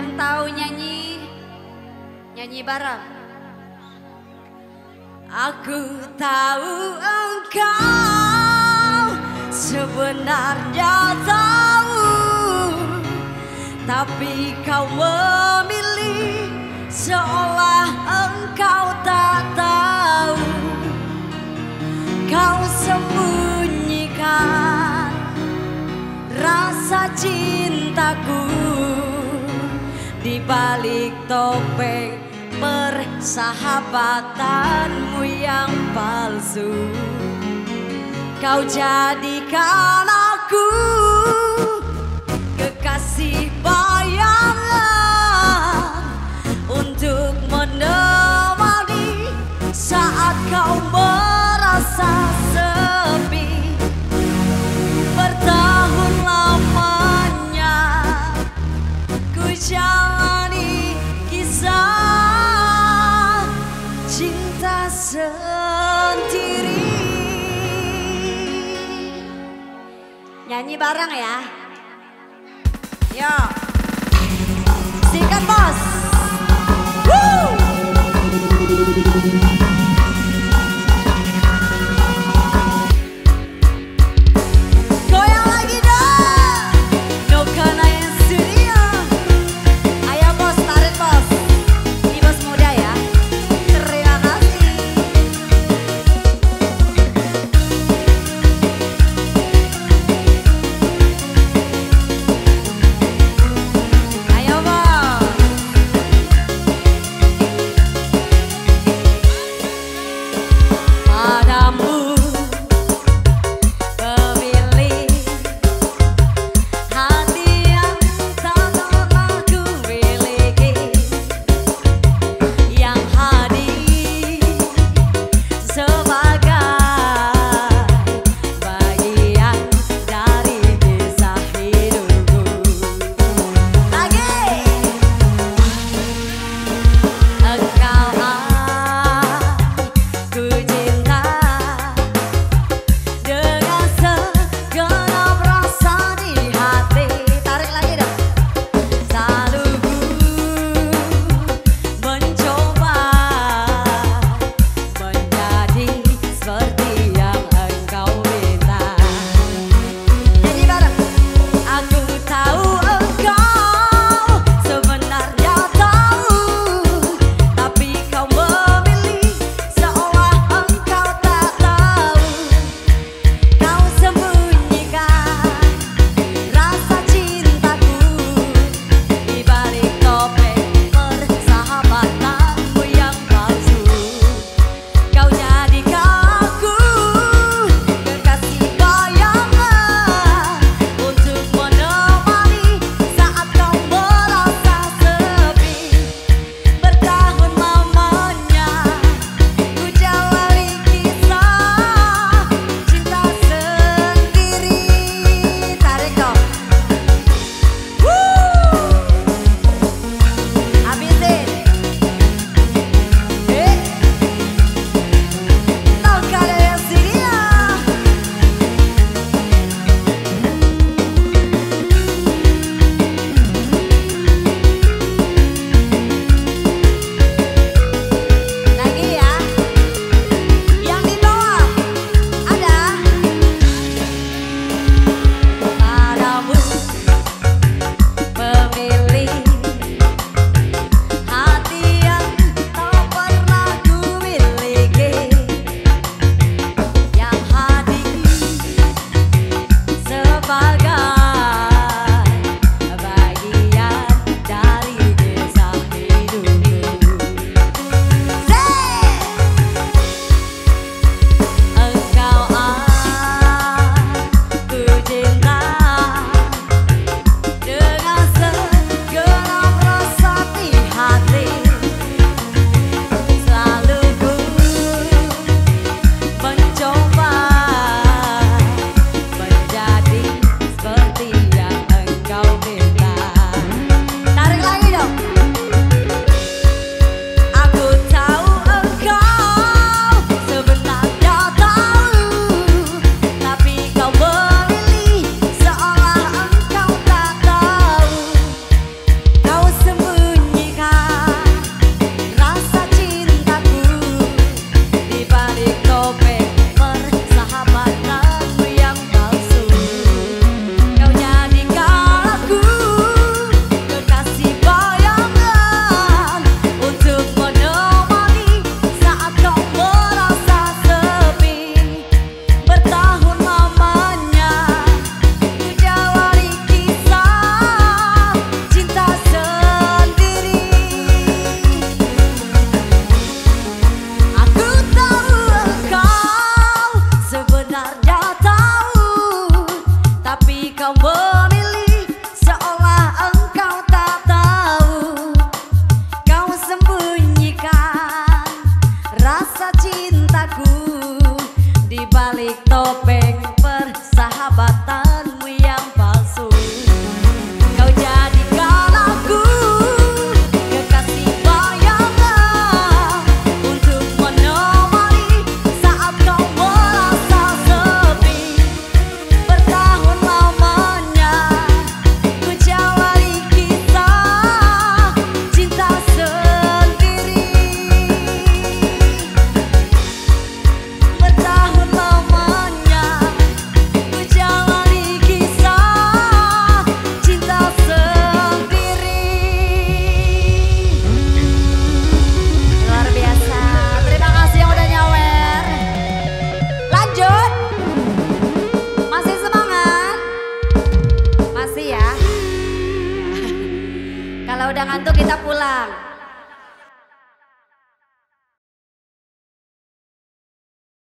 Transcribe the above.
yang tahu nyanyi bareng. Aku tahu engkau sebenarnya tahu, tapi kau memilih seolah engkau tak tahu. Kau sembunyikan rasa cintaku di balik topeng persahabatanmu yang palsu. Kau jadikan aku kekasih bayangan untuk menemani saat kau merasa sepi. Bertahun lamanya ku jalani kisah cinta sendiri. Nyanyi bareng ya. Yo, sikat bos. Woo! Goyang lagi dong. Nokana yang studio. Ayo bos, tarik bos. Ini bos muda ya. Terima kasih. Ayo bos. ngantuk kita pulang.